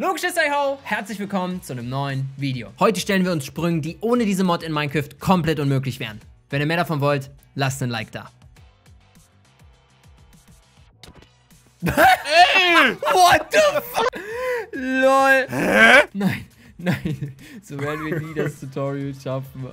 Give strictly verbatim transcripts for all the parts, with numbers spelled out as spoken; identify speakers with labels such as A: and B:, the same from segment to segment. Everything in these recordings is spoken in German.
A: Logisches Hey-Ho, herzlich willkommen zu einem neuen Video. Heute stellen wir uns Sprüngen, die ohne diese Mod in Minecraft komplett unmöglich wären. Wenn ihr mehr davon wollt, lasst ein Like da.
B: Ey!
A: What the fuck? LOL.
B: Hä?
A: Nein, nein. So werden wir nie das Tutorial schaffen.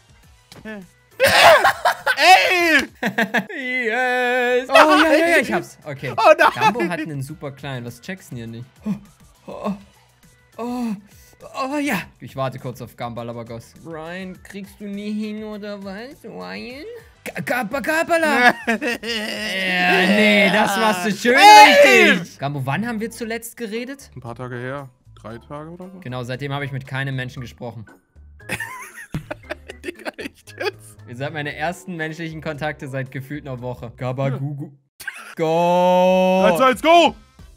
B: Ey!
A: Yes! Oh, ja, ja, ja, ich hab's. Okay.
B: Oh nein!
A: Gambo hat einen super kleinen. Was checkst du denn hier nicht? Oh, oh, oh, oh, ja. Ich warte kurz auf Gambalabagos. Ryan, kriegst du nie hin oder was, Ryan? Gabala! Ja, nee, das machst du schön
B: Ey!
A: richtig. Gambo, wann haben wir zuletzt geredet?
B: Ein paar Tage her. Drei Tage oder so?
A: Genau, seitdem habe ich mit keinem Menschen gesprochen.
B: Digga, echt jetzt?
A: Ihr seid meine ersten menschlichen Kontakte seit gefühlt einer Woche. Gabagugu. Go!
B: eins, eins, go!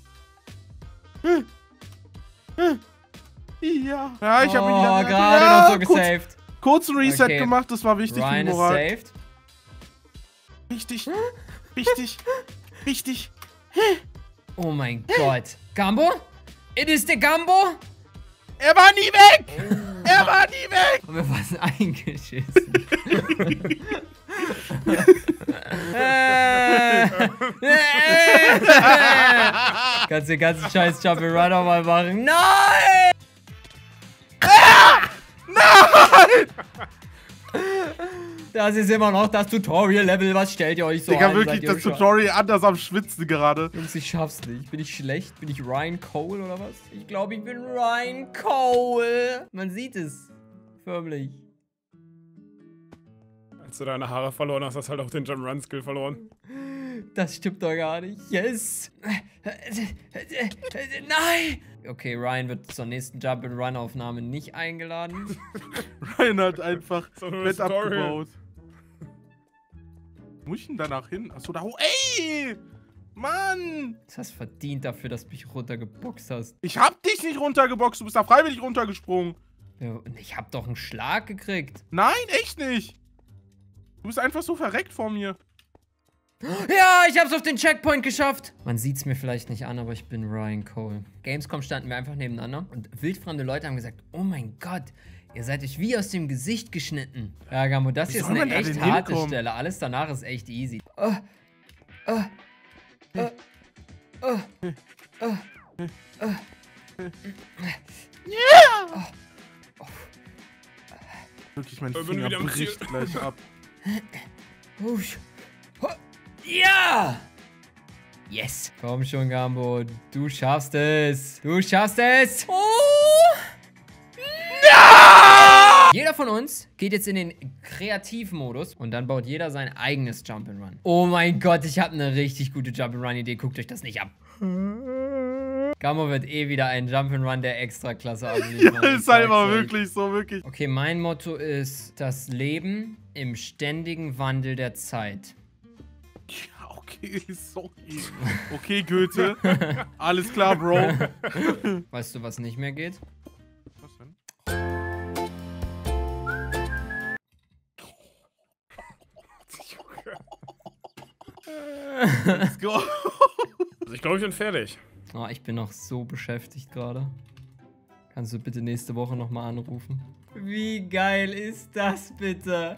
B: Ja. Ja, ich habe
A: Oh,
B: ihn
A: gerade
B: ja,
A: noch so
B: kurz,
A: gesaved.
B: kurz ein Reset
A: Okay.
B: gemacht, das war wichtig für
A: Ryan
B: die
A: ist
B: Moral.
A: saved.
B: Wichtig. Wichtig. Wichtig.
A: Oh mein Gott. Gambo? It is the Gambo?
B: Er war nie weg! Er war nie weg!
A: Haben wir was eingeschissen? Kannst den ganzen scheiß Jump'n'Run nochmal machen? Nein!
B: Nein!
A: Das ist immer noch das Tutorial-Level. Was stellt ihr euch so
B: Digga,
A: an?
B: wirklich,
A: Seid ihr
B: das
A: bescheuert?
B: Tutorial anders am Schwitzen gerade.
A: Jungs, ich schaff's nicht. Bin ich schlecht? Bin ich Ryan Cole oder was? Ich glaube, ich bin Ryan Cole. Man sieht es. Förmlich.
C: Als du deine Haare verloren hast, hast du halt auch den Jump-Run-Skill verloren.
A: Das stimmt doch gar nicht. Yes. Nein. Okay, Ryan wird zur nächsten Jump-and-Run-Aufnahme nicht eingeladen.
B: Ryan hat einfach
C: So nur
B: Bett
C: das Tutorial.
B: abgebaut. Wo muss ich denn danach hin? Achso, da hoch. Ey! Mann!
A: Du hast verdient dafür, dass du mich runtergeboxt hast.
B: Ich hab dich nicht runtergeboxt, du bist da freiwillig runtergesprungen.
A: Ja, ich hab doch einen Schlag gekriegt.
B: Nein, echt nicht. Du bist einfach so verreckt vor mir.
A: Ja, ich hab's auf den Checkpoint geschafft. Man sieht's mir vielleicht nicht an, aber ich bin Ryan Cole. Gamescom standen wir einfach nebeneinander und wildfremde Leute haben gesagt, oh mein Gott, ihr seid euch wie aus dem Gesicht geschnitten. Ja, Gambo, das hier
B: Wie
A: ist
B: soll
A: eine
B: man da
A: echt
B: denn
A: harte
B: hinkommen?
A: Stelle. Alles danach ist echt easy. Oh, oh, oh, oh, oh, oh.
B: Yeah!
A: Oh,
B: Wirklich, mein
C: Ich bin
B: Finger
C: wieder am Ziel.
B: bricht gleich ab.
A: Husch. Ho- Ja! Yes. Komm schon, Gambo. Du schaffst es. Du schaffst es. Oh!
B: Ja!
A: Jeder von uns geht jetzt in den Kreativmodus und dann baut jeder sein eigenes Jump'n'Run. Oh mein Gott, ich habe eine richtig gute Jump'n'Run-Idee. Guckt euch das nicht ab. Gambo wird eh wieder ein Jump'n'Run der Extraklasse abliefern.
B: Das ist
A: Ich
B: halt
A: sag's
B: immer
A: euch.
B: wirklich so, wirklich.
A: Okay, mein Motto ist das Leben im ständigen Wandel der Zeit.
B: Ja, okay, sorry. Okay, Goethe. Alles klar, Bro.
A: Weißt du, was nicht mehr geht?
B: Was denn? Let's go.
C: Also ich glaube, ich bin fertig.
A: Oh, ich bin noch so beschäftigt gerade. Kannst du bitte nächste Woche nochmal anrufen? Wie geil ist das bitte?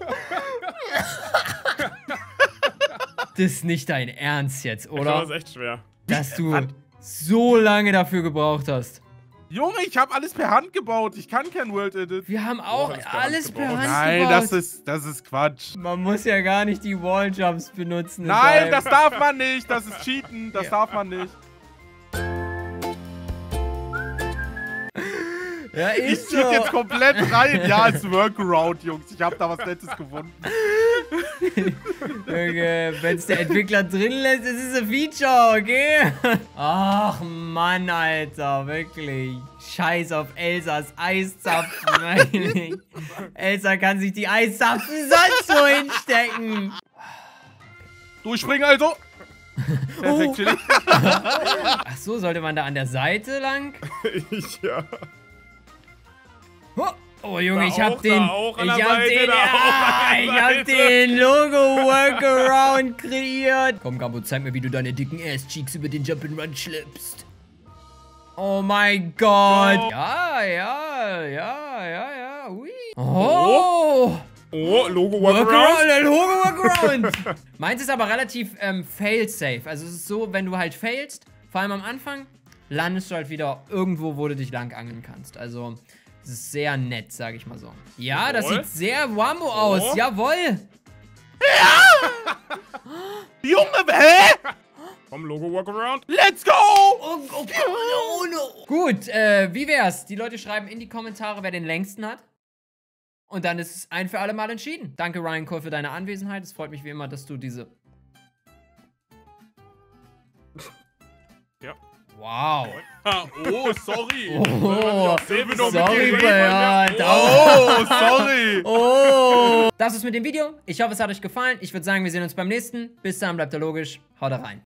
A: Das ist nicht dein Ernst jetzt,
C: Ich glaube, das
A: oder?
C: ist echt schwer.
A: Dass du so lange dafür gebraucht hast.
B: Junge, ich habe alles per Hand gebaut. Ich kann kein World Edit.
A: Wir haben auch
C: alles per Hand
A: alles per
C: gebaut.
A: Hand
B: Nein,
A: gebaut.
B: das ist, das ist Quatsch.
A: Man muss ja gar nicht die Walljumps benutzen. in
B: Nein,
A: deinem-
B: das darf man nicht. Das ist Cheaten. Das
A: Ja.
B: darf man nicht.
A: Ja,
B: Ich
A: ist
B: cheat
A: so.
B: jetzt komplett rein. Ja, als Workaround, Jungs. Ich habe da was Nettes gefunden.
A: Wenn es der Entwickler drin lässt, ist es ein Feature, okay? Ach Mann, Alter, wirklich. Scheiß auf Elsas Eiszapfen, eigentlich. Elsa kann sich die Eiszapfen sonst wo hinstecken.
B: Durchspringen also. Perfekt,
A: Oh.
B: Chili.
A: Ach so, sollte man da an der Seite lang?
C: Ich, ja.
A: Oh, oh Junge,
C: Da
A: ich hab
C: auch,
A: den,
C: da auch an
A: ich
C: der
A: hab
C: Seite,
A: den,
C: da auch
A: ah,
C: an der
A: ich hab
C: Seite.
A: den Logo-Workaround kreiert. Komm, Gambo, zeig mir, wie du deine dicken Ass-Cheeks über den Jump'n'Run schleppst. Oh mein Gott.
B: Oh.
A: Ja, ja, ja, ja, ja. Ui. Oh.
C: Oh, Logo
A: Workaround,
C: Workaround.
A: der Logo Workaround. Meins ist aber relativ ähm, fail-safe. Also es ist so, wenn du halt failst, vor allem am Anfang, landest du halt wieder irgendwo, wo du dich lang angeln kannst. Also es ist sehr nett, sage ich mal so. Ja, das
C: Jawohl.
A: sieht sehr Wambo aus.
C: Oh.
A: Jawohl.
B: Junge, hä?
C: Komm, Logo Workaround.
B: Let's go!
A: Oh, oh, oh, no. Gut, äh, wie wär's? Die Leute schreiben in die Kommentare, wer den längsten hat. Und dann ist es ein für alle Mal entschieden. Danke, Ryan Cole, für deine Anwesenheit. Es freut mich wie immer, dass du diese...
C: Ja.
A: Wow.
B: Ah, oh, sorry.
A: Oh,
B: Sehen wir noch
A: sorry,
B: mit
A: ja,
B: Oh, sorry.
A: Oh. Das ist mit dem Video. Ich hoffe, es hat euch gefallen. Ich würde sagen, wir sehen uns beim nächsten. Bis dann, bleibt da logisch. Haut rein.